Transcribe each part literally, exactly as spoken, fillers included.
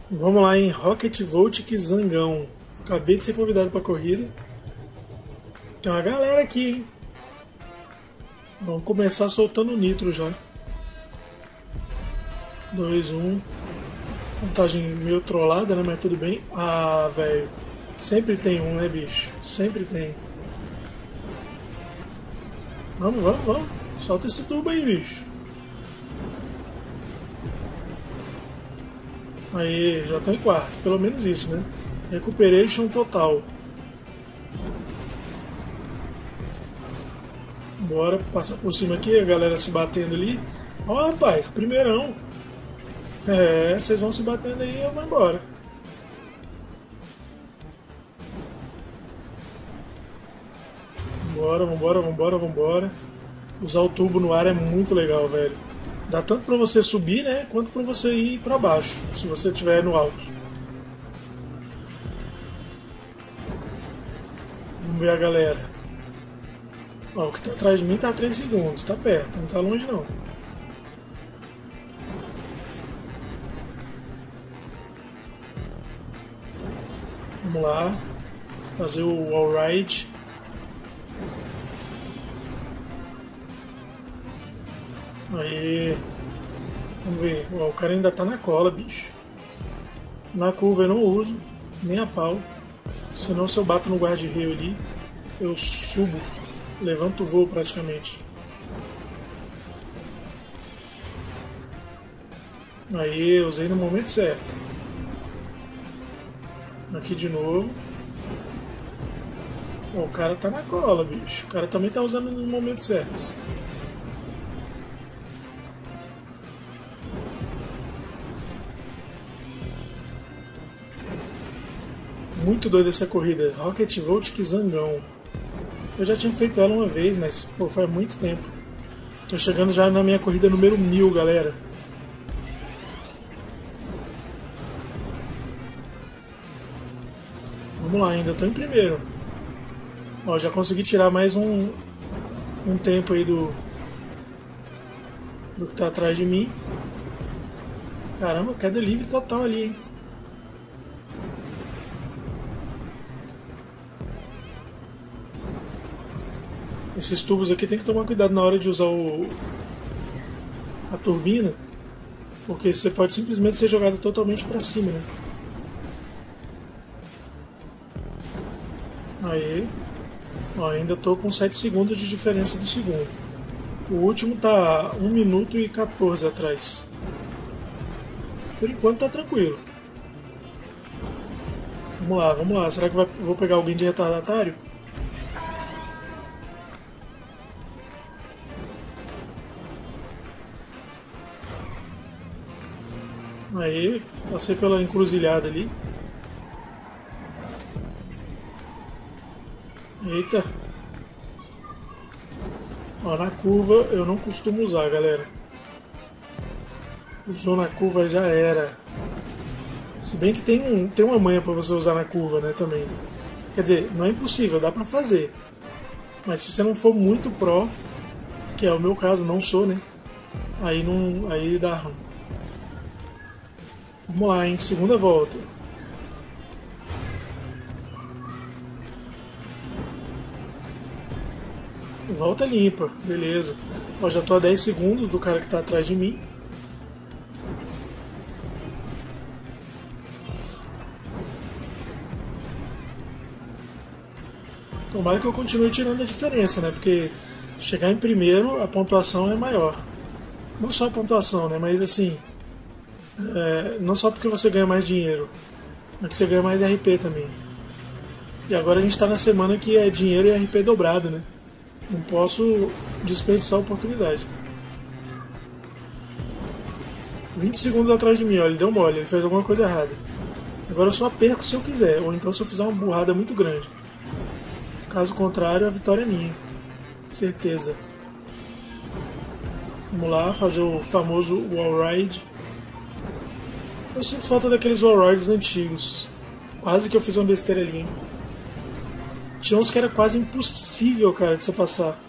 Vamos lá em Rocket Voltic Zangão. Acabei de ser convidado para a corrida. Tem uma galera aqui, hein? Vamos começar soltando o nitro já. dois, um. Vantagem meio trollada, né? Mas tudo bem. Ah, velho. Sempre tem um, né, bicho? Sempre tem. Vamos, vamos, vamos. Solta esse tubo aí, bicho. Aí, já tô em quarto. Pelo menos isso, né? Recuperation total. Bora passar por cima aqui, a galera se batendo ali. Ó, rapaz, primeirão. É, vocês vão se batendo aí e eu vou embora. Vambora, vambora, vambora, vambora. Usar o tubo no ar é muito legal, velho. Dá tanto pra você subir, né, quanto pra você ir pra baixo, se você estiver no alto. Vamos ver a galera. Ó, o que tá atrás de mim tá a três segundos, tá perto, não tá longe não. Vamos lá, fazer o all-ride. Aí, vamos ver, ó, o cara ainda tá na cola, bicho. Na curva eu não uso, nem a pau. Senão se eu bato no guarda-reio ali, eu subo, levanto o voo praticamente. Aí, eu usei no momento certo. Aqui de novo. Ó, o cara tá na cola, bicho. O cara também tá usando nos momentos certos. Muito doida essa corrida. Rocket Voltic Zangão. Eu já tinha feito ela uma vez, mas pô, faz muito tempo. Tô chegando já na minha corrida número mil, galera. Vamos lá, ainda tô em primeiro. Ó, já consegui tirar mais um, um tempo aí do, do que tá atrás de mim. Caramba, queda livre total ali, hein? Esses tubos aqui tem que tomar cuidado na hora de usar o, a turbina, porque você pode simplesmente ser jogado totalmente para cima, né? Aí, ó, ainda estou com sete segundos de diferença do segundo. O último tá um minuto e quatorze atrás. Por enquanto tá tranquilo. Vamos lá, vamos lá. Será que vai, vou pegar alguém de retardatário? Aí, passei pela encruzilhada ali. Eita. Ó, na curva eu não costumo usar, galera. Usou na curva já era. Se bem que tem, um, tem uma manha pra você usar na curva, né, também. Quer dizer, não é impossível, dá pra fazer. Mas se você não for muito pró, que é o meu caso, não sou, né? Aí não, aí dá ruim. Vamos lá, hein? Segunda volta. Volta limpa, beleza. Ó, já tô a dez segundos do cara que tá atrás de mim. Tomara que eu continue tirando a diferença, né? Porque chegar em primeiro, a pontuação é maior. Não só a pontuação, né? Mas assim... É, não só porque você ganha mais dinheiro, mas que você ganha mais R P também. E agora a gente está na semana que é dinheiro e R P dobrado, né? Não posso desperdiçar a oportunidade. vinte segundos atrás de mim, ó, ele deu mole, ele fez alguma coisa errada. Agora eu só perco se eu quiser, ou então se eu fizer uma burrada muito grande. Caso contrário, a vitória é minha. Certeza. Vamos lá, fazer o famoso wall ride. Eu sinto falta daqueles wallrides antigos. Quase que eu fiz uma besteira ali, hein? Tinha uns que era quase impossível, cara, de você passar.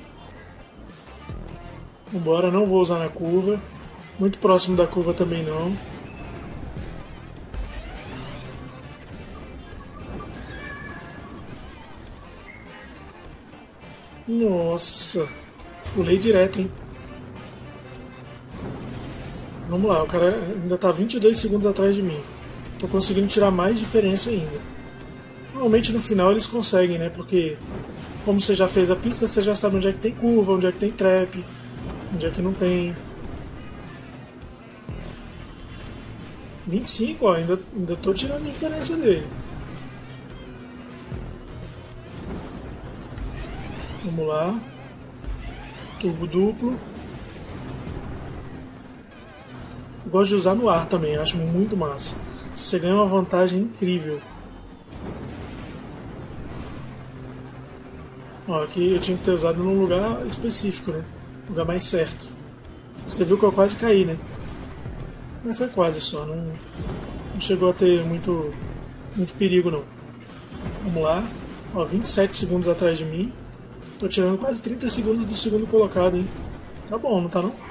Vambora, não vou usar na curva. Muito próximo da curva também não. Nossa, pulei direto, hein? Vamos lá, o cara ainda tá vinte e dois segundos atrás de mim. Tô conseguindo tirar mais diferença ainda. Normalmente no final eles conseguem, né? Porque como você já fez a pista, você já sabe onde é que tem curva, onde é que tem trap, onde é que não tem. vinte e cinco, ó, ainda, ainda tô tirando diferença dele. Vamos lá. Turbo duplo. Eu gosto de usar no ar também, acho muito massa. Você ganha uma vantagem incrível. Ó, aqui eu tinha que ter usado num lugar específico, né? Lugar mais certo. Você viu que eu quase caí, né? Mas foi quase só, não, não chegou a ter muito, muito perigo não. Vamos lá. Ó, vinte e sete segundos atrás de mim. Tô tirando quase trinta segundos do segundo colocado, hein? Tá bom, não tá não?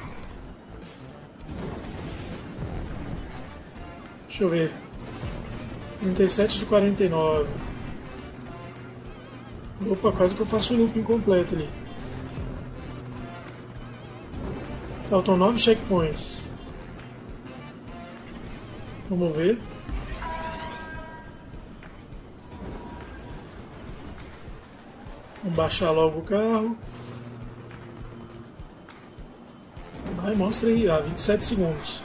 Deixa eu ver. trinta e sete de quarenta e nove. Opa, quase que eu faço o loop incompleto ali. Faltam nove checkpoints. Vamos ver. Vamos baixar logo o carro. Vai, mostra aí. Ah, vinte e sete segundos.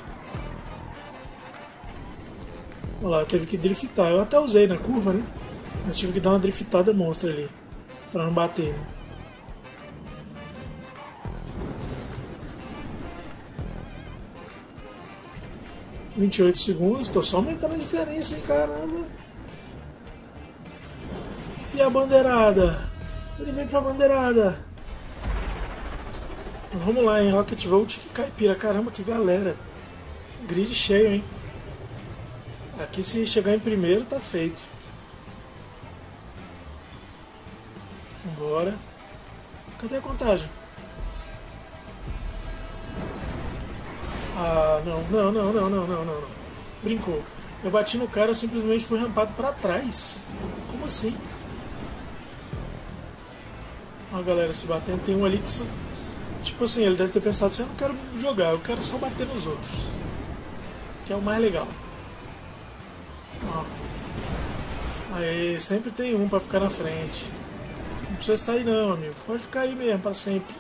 Olha lá, teve que driftar. Eu até usei na curva, né? Mas tive que dar uma driftada monstra ali. Pra não bater, né? vinte e oito segundos. Tô só aumentando a diferença, hein? Caramba. E a bandeirada? Ele vem pra bandeirada. Vamos lá, hein? Rocket Volt que caipira. Caramba, que galera. Grid cheio, hein? Aqui se chegar em primeiro tá feito. Vambora. Cadê a contagem? Ah, não, não, não, não, não, não, não. Brincou. Eu bati no cara, eu simplesmente fui rampado pra trás. Como assim? Ó a galera se batendo. Tem um ali que... Tipo assim, ele deve ter pensado assim, eu não quero jogar, eu quero só bater nos outros. Que é o mais legal. Ó. Aí, sempre tem um pra ficar na frente. Não precisa sair não, amigo. Pode ficar aí mesmo, pra sempre.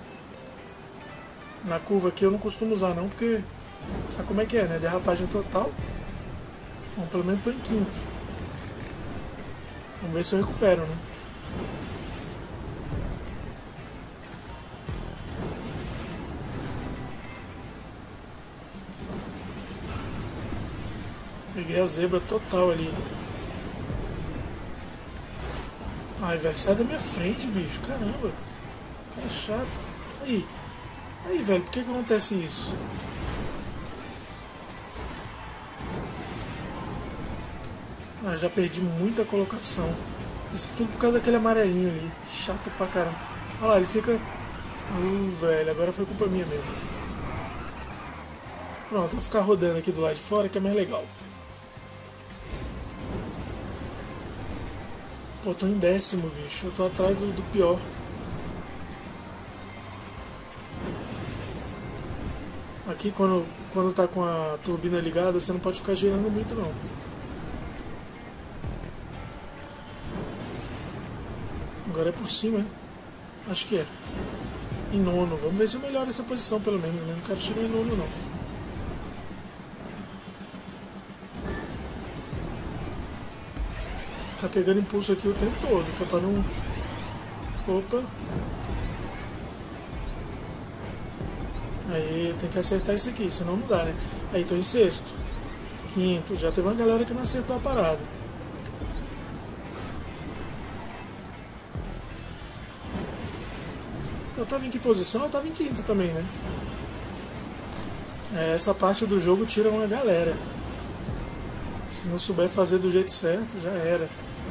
Na curva aqui eu não costumo usar não, porque... Sabe como é que é, né? Derrapagem total. Bom, pelo menos tô em quinto. Vamos ver se eu recupero, né? Peguei a zebra total ali. Ai, velho, sai da minha frente, bicho. Caramba. Cara chato. Aí. Aí, velho, por que que acontece isso? Ah, já perdi muita colocação. Isso tudo por causa daquele amarelinho ali. Chato pra caramba. Olha lá, ele fica... Uh, velho, agora foi culpa minha mesmo. Pronto, vou ficar rodando aqui do lado de fora que é mais legal. Pô, tô em décimo, bicho. Eu tô atrás do, do pior. Aqui, quando, quando tá com a turbina ligada, você não pode ficar girando muito, não. Agora é por cima, hein? Acho que é. Em nono. Vamos ver se eu melhoro essa posição, pelo menos, né? Não quero chegar em nono, não. Ficar pegando impulso aqui o tempo todo, que é pra não... Opa! Aí, tem que acertar isso aqui, senão não dá, né? Aí, tô em sexto. Quinto. Já teve uma galera que não acertou a parada. Eu tava em que posição? Eu tava em quinto também, né? É, essa parte do jogo tira uma galera. Se não souber fazer do jeito certo, já era.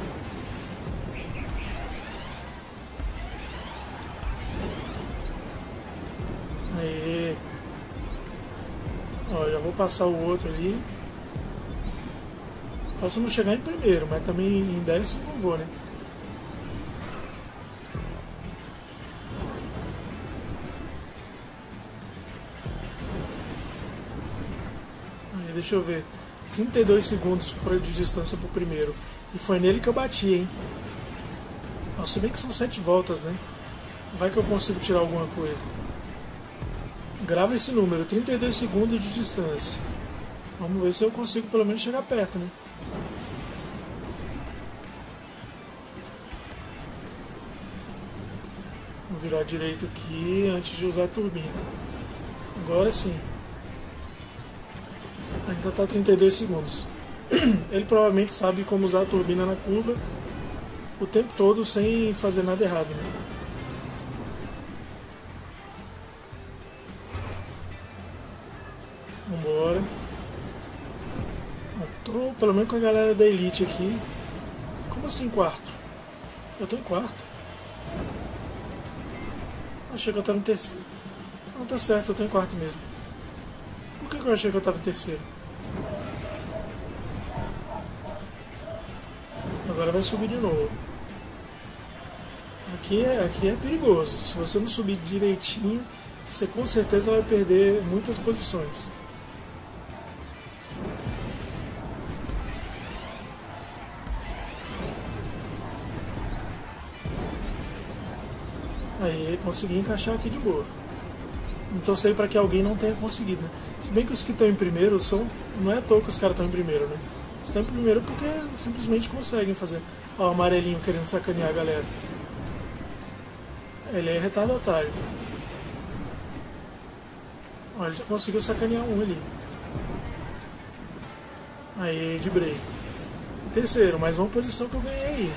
Aí. Ó, já vou passar o outro ali. Posso não chegar em primeiro, mas também em décimo não vou, né? Aí deixa eu ver. trinta e dois segundos de distância pro primeiro. E foi nele que eu bati, hein? Nossa, se bem que são sete voltas, né? Vai que eu consigo tirar alguma coisa. Grava esse número, trinta e dois segundos de distância. Vamos ver se eu consigo pelo menos chegar perto, né? Vou virar direito aqui antes de usar a turbina. Agora sim. Ainda está trinta e dois segundos. Ele provavelmente sabe como usar a turbina na curva o tempo todo sem fazer nada errado, né? Vambora. Tô pelo menos com a galera da Elite aqui. Como assim quarto? Eu tô em quarto. Achei que eu tava em terceiro. Não, tá certo, eu tô em quarto mesmo. Por que eu achei que eu tava em terceiro? Agora vai subir de novo. Aqui é, aqui é perigoso. Se você não subir direitinho, você com certeza vai perder muitas posições. Aí consegui encaixar aqui de boa. Não torcei para que alguém não tenha conseguido, né? Se bem que os que estão em primeiro são. Não é à toa que os caras estão em primeiro, né? Estão em primeiro porque simplesmente conseguem fazer. Ó, o amarelinho querendo sacanear a galera. Ele é retardatário. Ó, ele já conseguiu sacanear um ali. Aí, de break. Terceiro, mais uma posição que eu ganhei aí.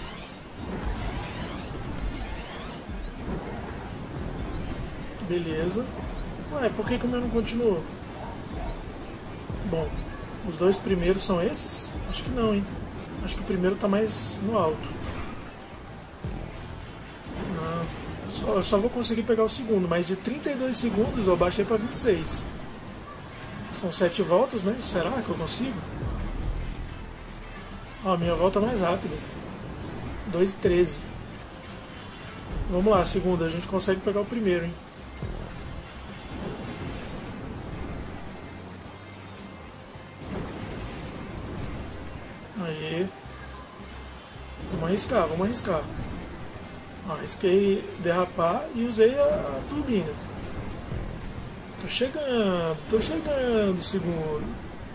Beleza. Ué, por que, que o meu não continuou? Bom, os dois primeiros são esses? Acho que não, hein? Acho que o primeiro tá mais no alto. Não. Só, eu só vou conseguir pegar o segundo, mas de trinta e dois segundos eu baixei para vinte e seis. São sete voltas, né? Será que eu consigo? Ó, a minha volta mais rápida. dois e treze. Vamos lá, segunda. A gente consegue pegar o primeiro, hein? Aí. Vamos arriscar, vamos arriscar. Ó, arrisquei derrapar e usei a, a turbina. Tô chegando, tô chegando, segundo.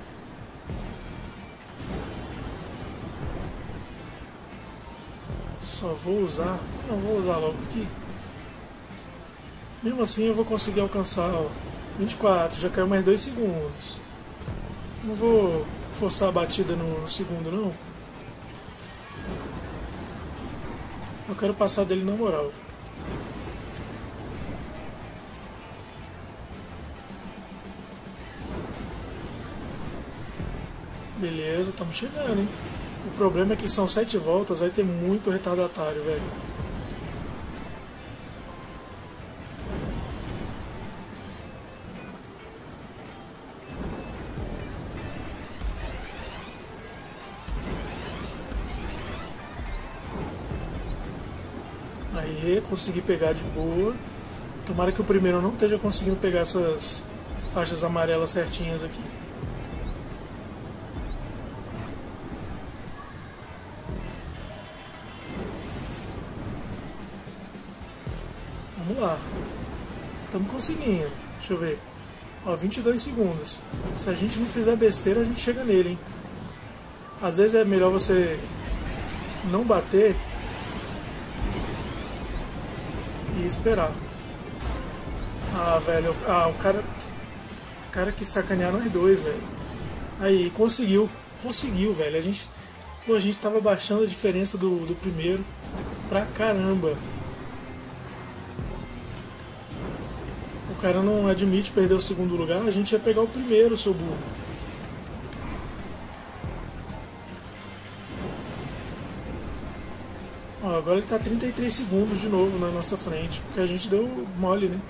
Só vou usar. Não vou usar logo aqui. Mesmo assim eu vou conseguir alcançar, ó, vinte e quatro, já caiu mais dois segundos. Não vou forçar a batida no, no segundo não. Eu quero passar dele na moral. Beleza, estamos chegando, hein? O problema é que são sete voltas, vai ter muito retardatário, velho. Aí, consegui pegar de boa. Tomara que o primeiro não esteja conseguindo pegar essas faixas amarelas certinhas aqui. Vamos lá. Estamos conseguindo. Deixa eu ver. Ó, vinte e dois segundos. Se a gente não fizer besteira, a gente chega nele, hein? Às vezes é melhor você não bater e esperar. Ah, velho. Ah, o cara. O cara que sacanear nós dois, velho. Aí, conseguiu. Conseguiu, velho. A gente. Pô, a gente tava baixando a diferença do, do primeiro pra caramba. O cara não admite perder o segundo lugar, a gente ia pegar o primeiro, seu burro. Ó, agora ele tá trinta e três segundos de novo na nossa frente, porque a gente deu mole, né?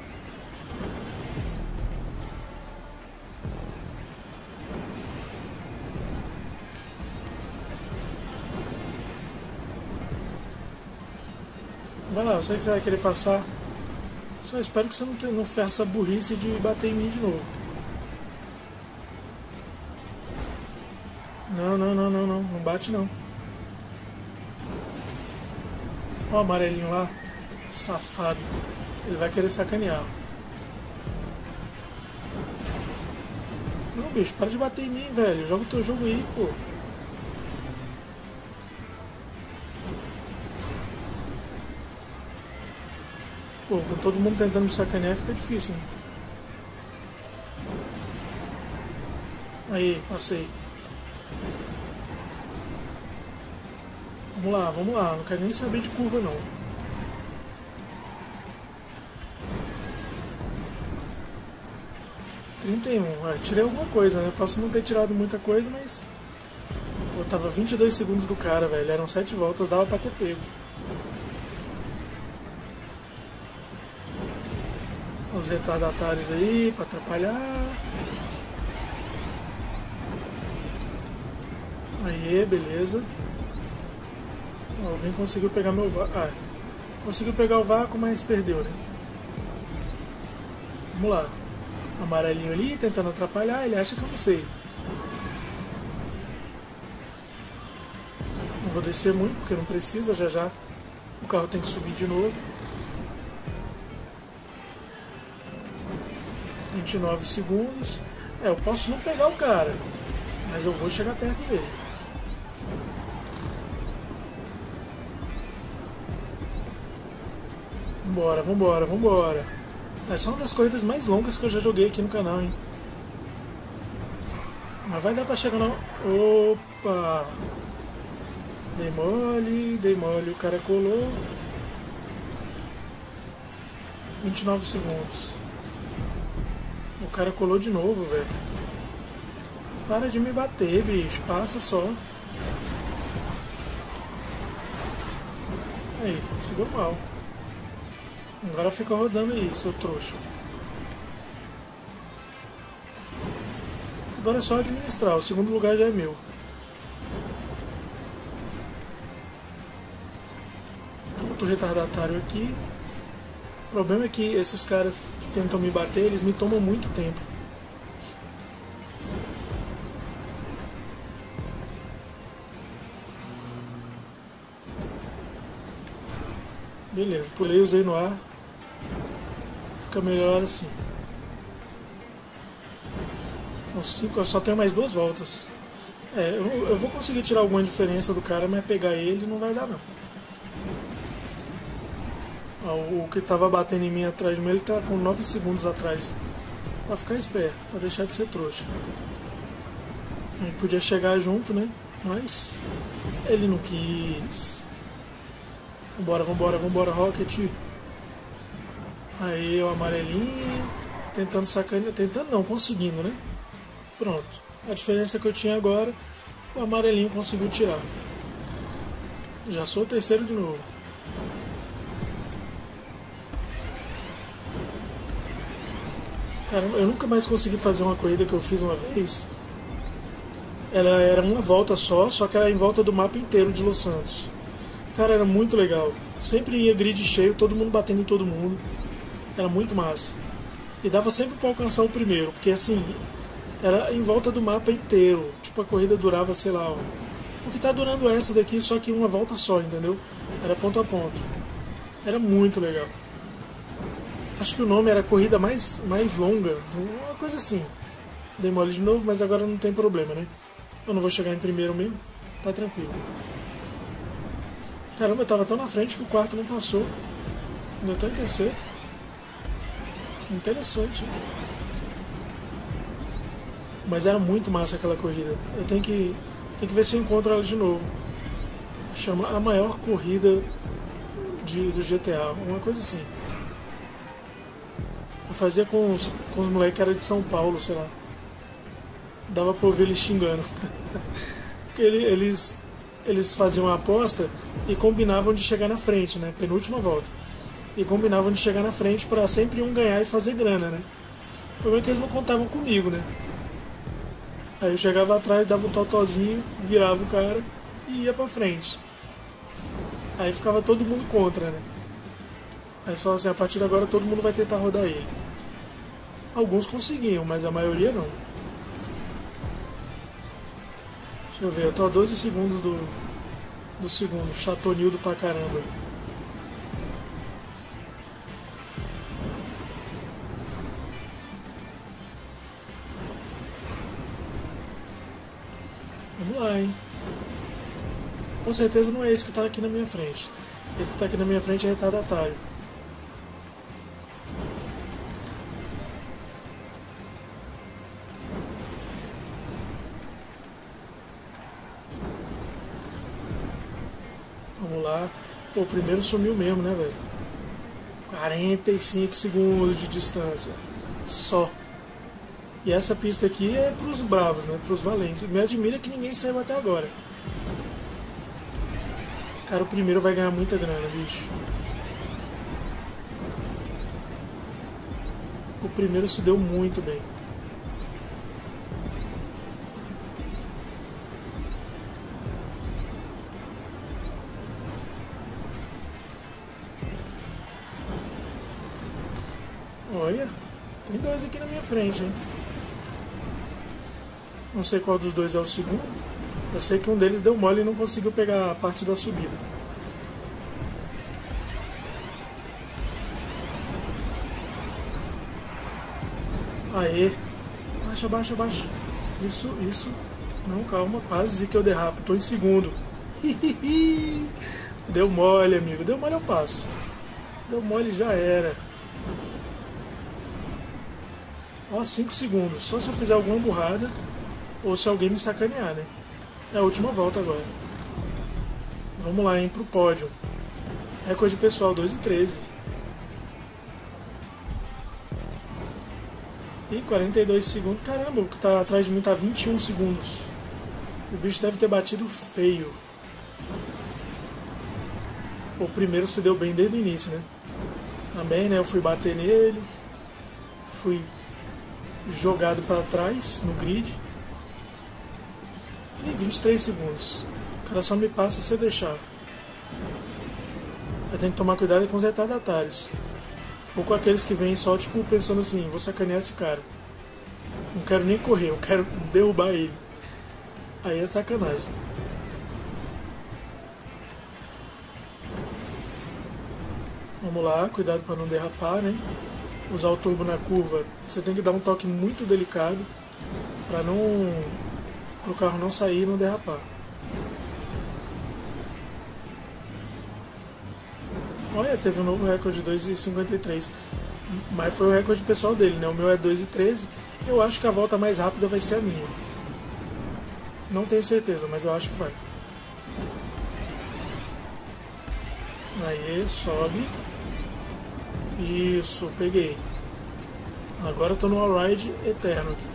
Vai lá, eu sei que você vai querer passar. Só espero que você não, tenha, não faça essa burrice de bater em mim de novo. Não, não, não, não, não. Não bate não. Ó o amarelinho lá. Safado. Ele vai querer sacanear. Não, bicho, para de bater em mim, velho. Joga o teu jogo aí, pô. Pô, com todo mundo tentando me sacanear fica difícil, né? Aí, passei. Vamos lá, vamos lá. Não quero nem saber de curva, não. trinta e um. Ah, tirei alguma coisa, né? Posso não ter tirado muita coisa, mas... Pô, tava vinte e dois segundos do cara, velho. Eram sete voltas, dava pra ter pego. Os retardatários aí, pra atrapalhar. Aí, beleza. Alguém conseguiu pegar meu vácuo. Ah, conseguiu pegar o vácuo, mas perdeu, né? Vamos lá. Amarelinho ali, tentando atrapalhar, ele acha que eu não sei. Não vou descer muito, porque não precisa, já já o carro tem que subir de novo. vinte e nove segundos. É, eu posso não pegar o cara, mas eu vou chegar perto dele. Vambora, vambora, vambora. Essa é uma das corridas mais longas que eu já joguei aqui no canal, hein? Mas vai dar pra chegar não. Opa! Dei mole, dei mole, o cara colou. vinte e nove segundos. O cara colou de novo, velho. Para de me bater, bicho. Passa só. Aí, se deu mal. Agora fica rodando aí, seu trouxa. Agora é só administrar. O segundo lugar já é meu. Outro retardatário aqui. O problema é que esses caras que tentam me bater, eles me tomam muito tempo. Beleza, pulei, usei no ar. Fica melhor assim. São cinco, eu só tenho mais duas voltas. É, eu, eu vou conseguir tirar alguma diferença do cara, mas pegar ele não vai dar não. O que estava batendo em mim atrás de mim, ele está com nove segundos atrás. Pra ficar esperto, pra deixar de ser trouxa. A gente podia chegar junto, né? Mas ele não quis. Vambora, vambora, vambora, Rocket. Aí o amarelinho. Tentando sacanear. Tentando não, conseguindo, né? Pronto. A diferença que eu tinha agora, o amarelinho conseguiu tirar. Já sou o terceiro de novo. Caramba, eu nunca mais consegui fazer uma corrida que eu fiz uma vez. Ela era uma volta só, só que era em volta do mapa inteiro de Los Santos. Cara, era muito legal. Sempre ia grid cheio, todo mundo batendo em todo mundo. Era muito massa. E dava sempre pra alcançar o primeiro, porque assim, era em volta do mapa inteiro. Tipo, a corrida durava, sei lá, ó, o que tá durando essa daqui, só que uma volta só, entendeu? Era ponto a ponto. Era muito legal. Acho que o nome era Corrida Mais, mais Longa, uma coisa assim. Dei mole de novo, mas agora não tem problema, né? Eu não vou chegar em primeiro mesmo, tá tranquilo. Caramba, eu tava tão na frente que o quarto não passou. Ainda tô em terceiro. Interessante. Mas era muito massa aquela corrida. Eu tenho que, tenho que ver se eu encontro ela de novo. Chama a maior corrida de, do G T A, uma coisa assim. Eu fazia com os, com os moleques que era de São Paulo, sei lá. Dava pra ouvir eles xingando. Porque ele, eles, eles faziam uma aposta e combinavam de chegar na frente, né? Penúltima volta. E combinavam de chegar na frente pra sempre um ganhar e fazer grana, né? O problema é que eles não contavam comigo, né? Aí eu chegava atrás, dava um totozinho, virava o cara e ia pra frente. Aí ficava todo mundo contra, né? Aí eles falavam assim, a partir de agora todo mundo vai tentar rodar ele. Alguns conseguiam, mas a maioria não. Deixa eu ver, eu tô a doze segundos do, do segundo, chatonildo pra caramba. Vamos lá, hein? Com certeza não é esse que tá aqui na minha frente. Esse que tá aqui na minha frente é retardatário. Vamos lá. Pô, o primeiro sumiu mesmo, né, velho? quarenta e cinco segundos de distância. Só. E essa pista aqui é pros bravos, né? Pros valentes. Me admira que ninguém saiu até agora. Cara, o primeiro vai ganhar muita grana, bicho. O primeiro se deu muito bem. Olha, tem dois aqui na minha frente, hein? Não sei qual dos dois é o segundo. Eu sei que um deles deu mole e não conseguiu pegar a parte da subida. Aê! Baixa, baixa, baixa. Isso, isso. Não, calma, quase que eu derrapo. Tô em segundo. Deu mole, amigo. Deu mole eu passo. Deu mole já era. Ó, cinco segundos. Só se eu fizer alguma burrada ou se alguém me sacanear, né? É a última volta agora. Vamos lá, hein, pro pódio. Recorde pessoal, dois e treze. E quarenta e dois segundos. Caramba, o que tá atrás de mim tá vinte e um segundos. O bicho deve ter batido feio. O primeiro se deu bem desde o início, né? Também, né? Eu fui bater nele. Fui jogado para trás no grid. E vinte e três segundos. O cara só me passa se eu deixar. Eu tenho que tomar cuidado com os retardatários. Ou com aqueles que vêm só tipo pensando assim, vou sacanear esse cara. Não quero nem correr, eu quero derrubar ele. Aí é sacanagem. Vamos lá, cuidado para não derrapar, né? Usar o turbo na curva, você tem que dar um toque muito delicado para não para o carro não sair e não derrapar. Olha, teve um novo recorde de dois e cinquenta e três, mas foi o recorde pessoal dele, né? O meu é dois e treze. Eu acho que a volta mais rápida vai ser a minha. Não tenho certeza, mas eu acho que vai. Aí, sobe. Isso, peguei. Agora eu tô no all-ride eterno aqui.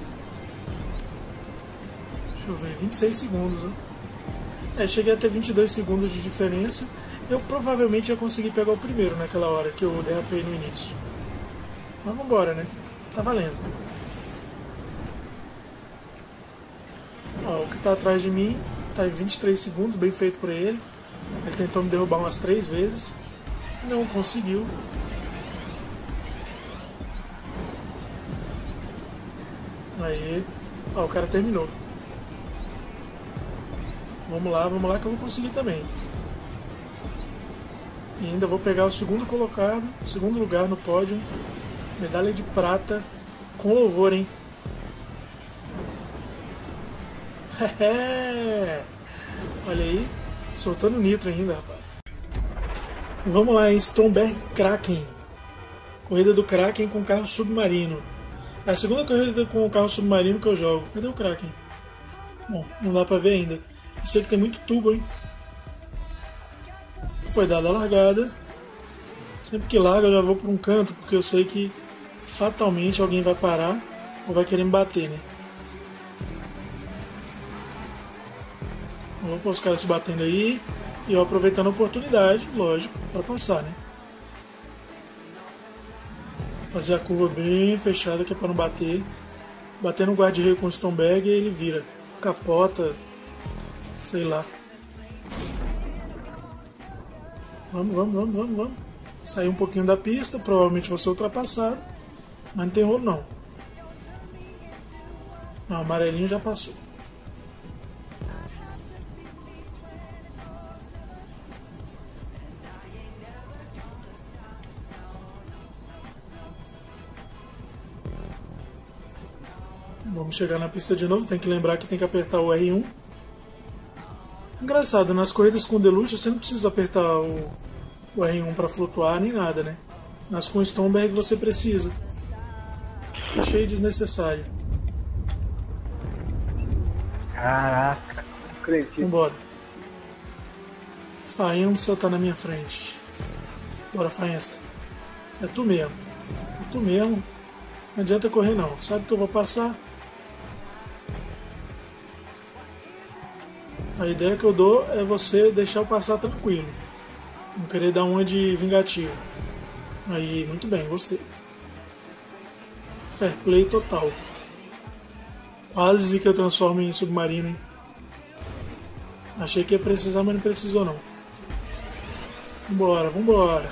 Deixa eu ver, vinte e seis segundos, né? É, cheguei a ter vinte e dois segundos de diferença. Eu provavelmente ia conseguir pegar o primeiro naquela hora que eu derrapei no início. Mas vambora, né? Tá valendo. Ó, o que tá atrás de mim tá em vinte e três segundos, bem feito por ele. Ele tentou me derrubar umas três vezes. Não conseguiu. Aí, ó, o cara terminou. Vamos lá, vamos lá que eu vou conseguir também. E ainda vou pegar o segundo colocado, segundo lugar no pódio. Medalha de prata com louvor, hein? Olha aí, soltando nitro ainda, rapaz. Vamos lá, em Stromberg Kraken. Corrida do Kraken com carro submarino. É a segunda corrida com o carro submarino que eu jogo. Cadê o Kraken? Bom, não dá pra ver ainda. Eu sei que tem muito tubo, hein? Foi dada a largada. Sempre que larga eu já vou para um canto, porque eu sei que fatalmente alguém vai parar ou vai querer me bater, né? Vamos pôr os caras se batendo aí e eu aproveitando a oportunidade, lógico, para passar, né? Fazer a curva bem fechada que é para não bater. Bater no guarda-reio com o Stromberg e ele vira. Capota, sei lá. Vamos, vamos, vamos, vamos, vamos. Sair um pouquinho da pista, provavelmente vou ser ultrapassado. Mas não tem rolo não. Não, o amarelinho já passou. Vamos chegar na pista de novo, tem que lembrar que tem que apertar o R um. Engraçado, nas corridas com Deluxe você não precisa apertar o, o R um para flutuar nem nada, né? Nas com Stromberg você precisa. Achei desnecessário. Caraca, não acredito. Vambora. Faenza tá na minha frente. Bora, Faenza. É tu mesmo. É tu mesmo. Não adianta correr não. Sabe que eu vou passar? A ideia que eu dou é você deixar eu passar tranquilo. Não querer dar uma de vingativo. Aí, muito bem, gostei. Fair play total. Quase que eu transformo em submarino, hein? Achei que ia precisar, mas não precisou não. Vambora, vambora.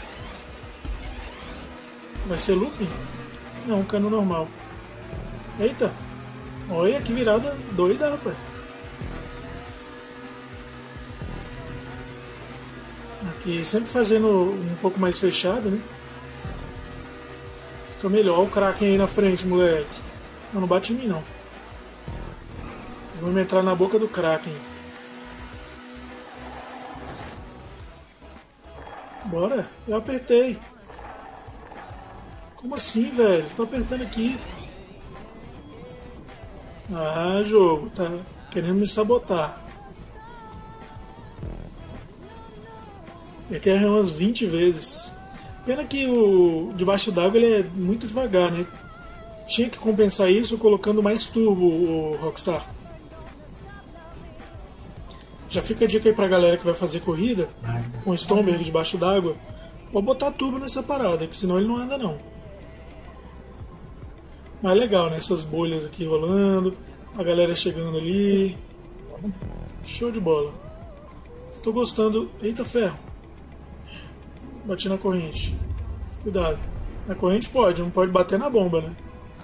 Vai ser looping? Não, cano normal. Eita! Olha que virada doida, rapaz. Aqui, sempre fazendo um pouco mais fechado, né? Fica melhor. Olha o Kraken aí na frente, moleque. Não, não bate em mim, não. Vamos entrar na boca do Kraken. Bora. Eu apertei. Como assim, velho? Tô apertando aqui. Ah, jogo. Tá querendo me sabotar. Apertei umas vinte vezes. Pena que o debaixo d'água ele é muito devagar, né? Tinha que compensar isso colocando mais turbo, o Rockstar. Já fica a dica aí pra galera que vai fazer corrida com o Stromberg debaixo d'água. Pode botar turbo nessa parada, que senão ele não anda não. Mas é legal, né? Essas bolhas aqui rolando, a galera chegando ali. Show de bola. Tô gostando. Eita ferro. Bati na corrente. Cuidado. Na corrente pode, não pode bater na bomba, né?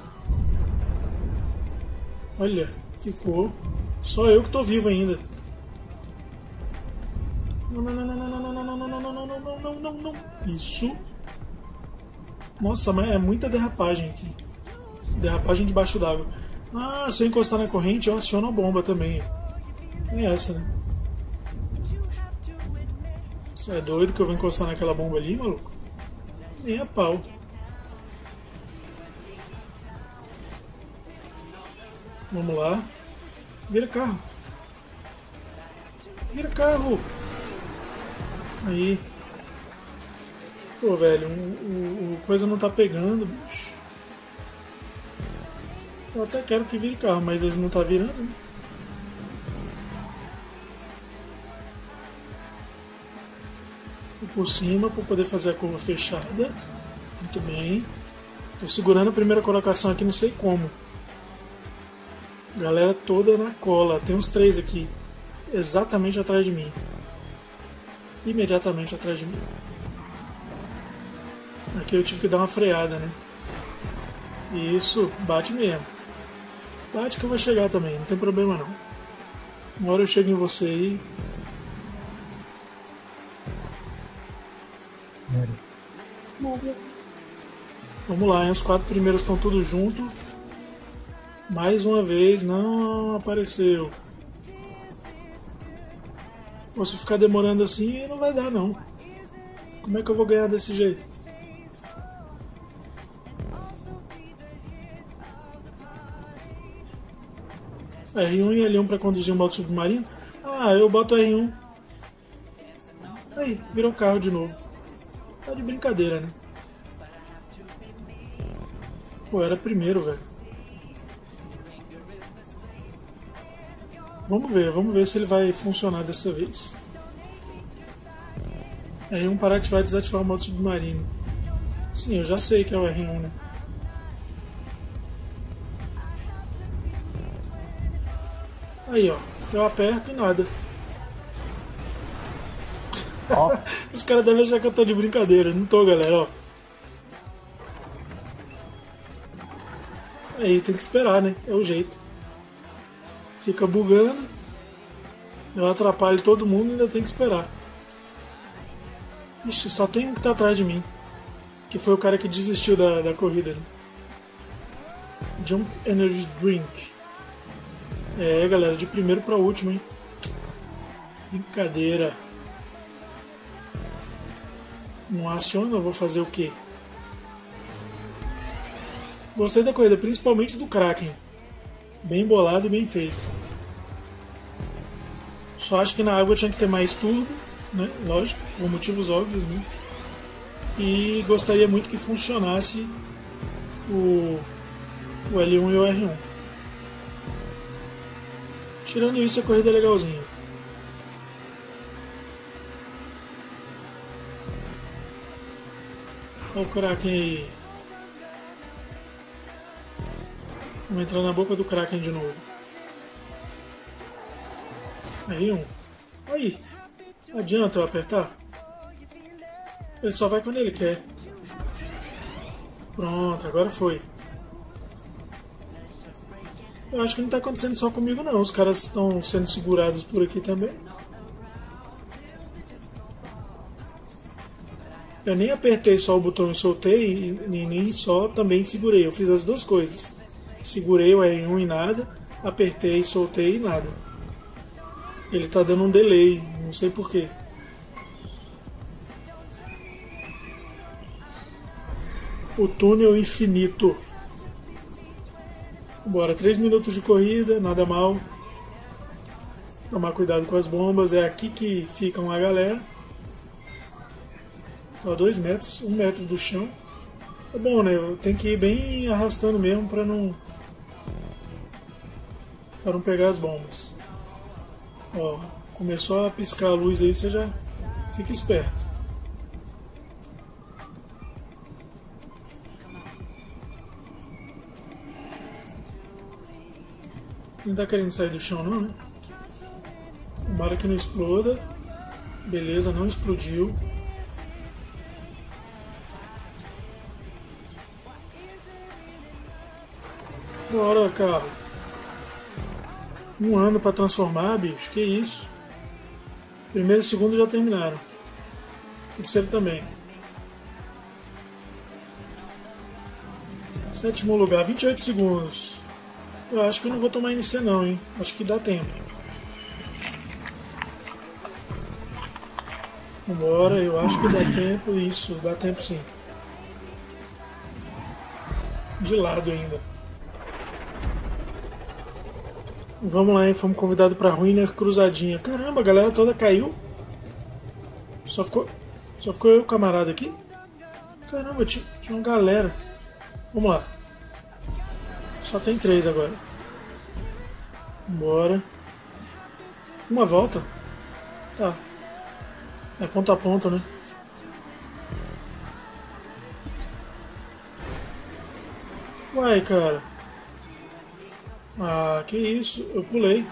Olha, ficou. Só eu que tô vivo ainda. Não, não, não, não, não, não, não, não, não, não, não, não, não, não, não. Isso. Nossa, mas é muita derrapagem aqui. Derrapagem debaixo d'água. Ah, se eu encostar na corrente, eu aciono a bomba também. É essa, né? Você é doido que eu vou encostar naquela bomba ali, maluco? Nem a pau. Vamos lá. Vira carro. Vira carro. Aí. Pô, velho, o, o, o coisa não tá pegando, bicho. Eu até quero que vire carro, mas eles não tá virando, né? Por cima para poder fazer a curva fechada. Muito bem. Tô segurando a primeira colocação aqui, não sei como. Galera toda na cola. Tem uns três aqui. Exatamente atrás de mim. Imediatamente atrás de mim. Aqui eu tive que dar uma freada, né? Isso, bate mesmo. Bate que eu vou chegar também, não tem problema não. Uma hora eu chego em você aí. Vamos lá, hein? Os quatro primeiros estão todos juntos. Mais uma vez, não apareceu. Ou se ficar demorando assim, não vai dar não. Como é que eu vou ganhar desse jeito? R um e L um para conduzir um moto submarino? Ah, eu boto R um. Aí, virou carro de novo. Tá de brincadeira, né? Pô, era primeiro, velho. Vamos ver, vamos ver se ele vai funcionar dessa vez. R um parar que vai desativar o modo submarino. Sim, eu já sei que é o R um, né? Aí, ó. Eu aperto e nada. Ó. Os caras devem achar que eu tô de brincadeira. Não tô, galera, ó. Aí, tem que esperar, né? É o jeito. Fica bugando. Eu atrapalho todo mundo e ainda tem que esperar. Ixi, só tem um que tá atrás de mim. Que foi o cara que desistiu da, da corrida, né? Jump Energy Drink. É, galera, de primeiro para último, hein? Brincadeira. Não aciona, eu vou fazer o quê? Gostei da corrida, principalmente do Kraken. Bem bolado e bem feito. Só acho que na água tinha que ter mais turbo, né? Lógico, por motivos óbvios, né? E gostaria muito que funcionasse o, o L um e o R um. Tirando isso, a corrida é legalzinha. Olha o Kraken aí. Vamos entrar na boca do Kraken de novo. Aí um. Aí. Não adianta eu apertar. Ele só vai quando ele quer. Pronto, agora foi. Eu acho que não está acontecendo só comigo não. Os caras estão sendo segurados por aqui também. Eu nem apertei só o botão e soltei, e nem só também segurei. Eu fiz as duas coisas. Segurei o R um e nada, apertei, soltei e nada. Ele tá dando um delay, não sei porquê. O túnel infinito. Bora, três minutos de corrida, nada mal. Tomar cuidado com as bombas, é aqui que ficam a galera. Ó, dois metros, um metro do chão. É bom, né? Tem que ir bem arrastando mesmo pra não... para não pegar as bombas. Ó, começou a piscar a luz aí, você já fica esperto. Não tá querendo sair do chão não, né? Tomara que não exploda. Beleza, não explodiu. Bora, carro. Um ano pra transformar, bicho. Que isso? Primeiro e segundo já terminaram. Terceiro também. Sétimo lugar, vinte e oito segundos. Eu acho que eu não vou tomar N C não, hein? Acho que dá tempo. Vambora, eu acho que dá tempo. Isso, dá tempo sim. De lado ainda. Vamos lá, hein? Fomos convidados para Ruiner Cruzadinha. Caramba, a galera toda caiu. Só ficou, só ficou eu, camarada, aqui. Caramba, tinha, tinha uma galera. Vamos lá. Só tem três agora. Bora. Uma volta? Tá. É ponto a ponto, né? Uai, cara. Ah, que isso, eu pulei.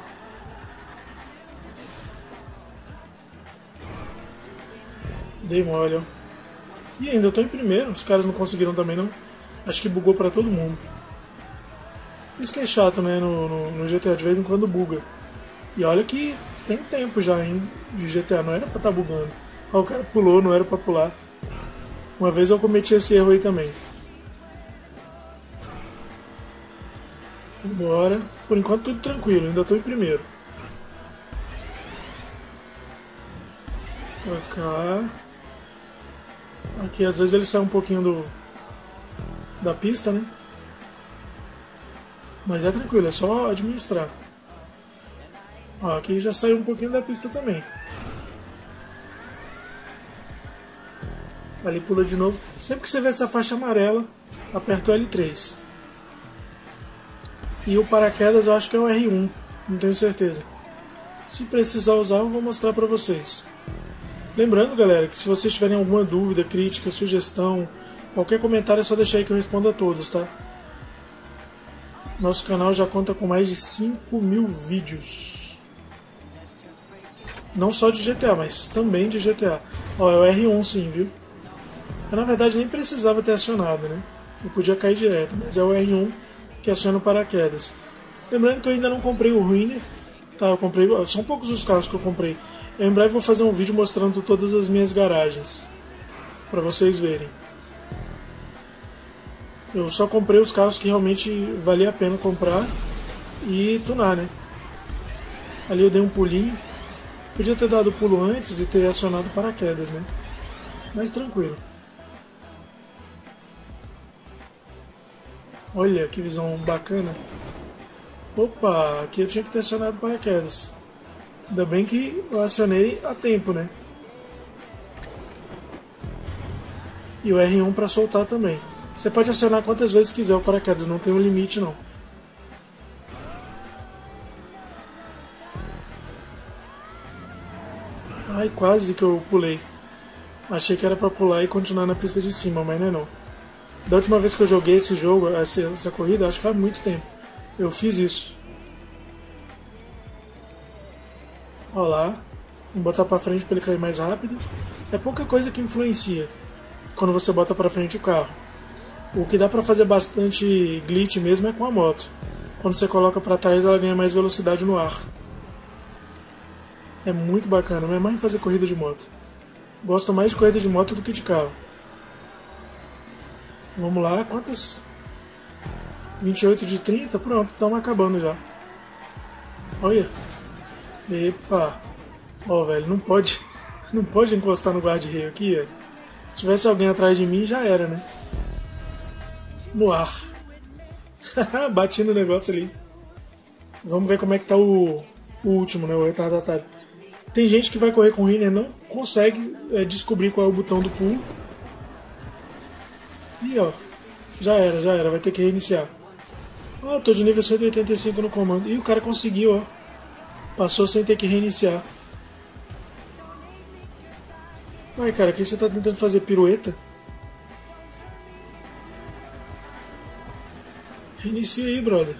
Dei mole, ó. E ainda tô em primeiro, os caras não conseguiram também não. Acho que bugou pra todo mundo. Isso que é chato, né, no, no, no G T A, de vez em quando buga. E olha que tem tempo já, hein, de G T A, não era pra estar tá bugando. Ó, o cara pulou, não era pra pular. Uma vez eu cometi esse erro aí também. Bora. Por enquanto tudo tranquilo, ainda estou em primeiro. Pra cá. Aqui às vezes ele sai um pouquinho do da pista, né? Mas é tranquilo, é só administrar. Ó, aqui já saiu um pouquinho da pista também. Ali pula de novo. Sempre que você vê essa faixa amarela, aperta o L três. E o paraquedas eu acho que é o R um, não tenho certeza. Se precisar usar, eu vou mostrar pra vocês. Lembrando, galera, que se vocês tiverem alguma dúvida, crítica, sugestão, qualquer comentário é só deixar aí que eu respondo a todos, tá? Nosso canal já conta com mais de cinco mil vídeos. Não só de G T A, mas também de G T A. Ó, é o R um sim, viu? Eu, na verdade, nem precisava ter acionado, né? Eu podia cair direto, mas é o R um que aciona o paraquedas. Lembrando que eu ainda não comprei o Ruiner, tá? Eu comprei, são poucos os carros que eu comprei. Eu em breve vou fazer um vídeo mostrando todas as minhas garagens, para vocês verem. Eu só comprei os carros que realmente valia a pena comprar e tunar, né? Ali eu dei um pulinho. Podia ter dado o pulo antes e ter acionado o paraquedas, né? Mas tranquilo. Olha que visão bacana. Opa, aqui eu tinha que ter acionado o paraquedas. Ainda bem que eu acionei a tempo, né? E o R um para soltar também. Você pode acionar quantas vezes quiser o paraquedas, não tem um limite não. Ai, quase que eu pulei. Achei que era pra pular e continuar na pista de cima, mas não é não. Da última vez que eu joguei esse jogo, essa, essa corrida, acho que faz muito tempo. Eu fiz isso. Olha lá. Vamos botar pra frente pra ele cair mais rápido. É pouca coisa que influencia quando você bota pra frente o carro. O que dá pra fazer bastante glitch mesmo é com a moto. Quando você coloca pra trás, ela ganha mais velocidade no ar. É muito bacana, mas é mais fazer corrida de moto. Gosto mais de corrida de moto do que de carro. Vamos lá, quantas? vinte e oito de trinta, pronto, estamos acabando já. Olha. Epa. Ó, oh, velho, não pode, não pode encostar no guarda-reio aqui, ó. Se tivesse alguém atrás de mim, já era, né? No ar. Bati no negócio ali. Vamos ver como é que tá o, o último, né? O retardatário. Tem gente que vai correr com o Rinner e não consegue é, descobrir qual é o botão do pulo. E ó, já era, já era, vai ter que reiniciar. Ó, tô de nível cento e oitenta e cinco no comando. E o cara conseguiu, ó. Passou sem ter que reiniciar. Ai, cara, aqui você tá tentando fazer pirueta? Reinicia aí, brother.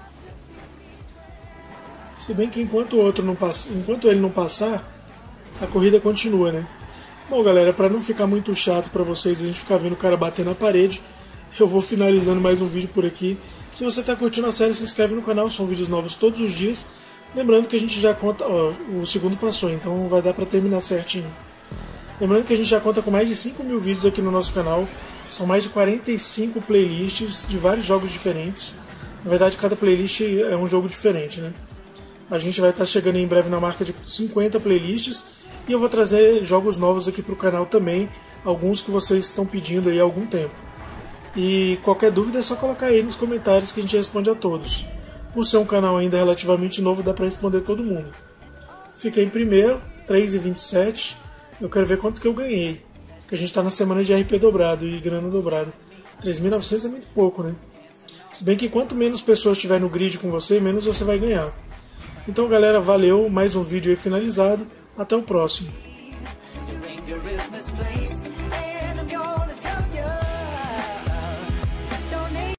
Se bem que enquanto o outro não passa, enquanto ele não passar, a corrida continua, né? Bom, galera, para não ficar muito chato para vocês a gente ficar vendo o cara bater na parede, eu vou finalizando mais um vídeo por aqui. Se você está curtindo a série, se inscreve no canal, são vídeos novos todos os dias. Lembrando que a gente já conta, ó, o segundo passou, então vai dar para terminar certinho. Lembrando que a gente já conta com mais de cinco mil vídeos aqui no nosso canal, são mais de quarenta e cinco playlists de vários jogos diferentes. Na verdade, cada playlist é um jogo diferente, né? A gente vai estar chegando em breve na marca de cinquenta playlists e eu vou trazer jogos novos aqui para o canal também, alguns que vocês estão pedindo aí há algum tempo. E qualquer dúvida é só colocar aí nos comentários que a gente responde a todos. Por ser um canal ainda relativamente novo, dá para responder todo mundo. Fiquei em primeiro, três e vinte e sete. Eu quero ver quanto que eu ganhei, porque a gente está na semana de R P dobrado e grana dobrada. três mil e novecentos é muito pouco, né? Se bem que quanto menos pessoas tiver no grid com você, menos você vai ganhar. Então, galera, valeu, mais um vídeo aí finalizado, até o próximo.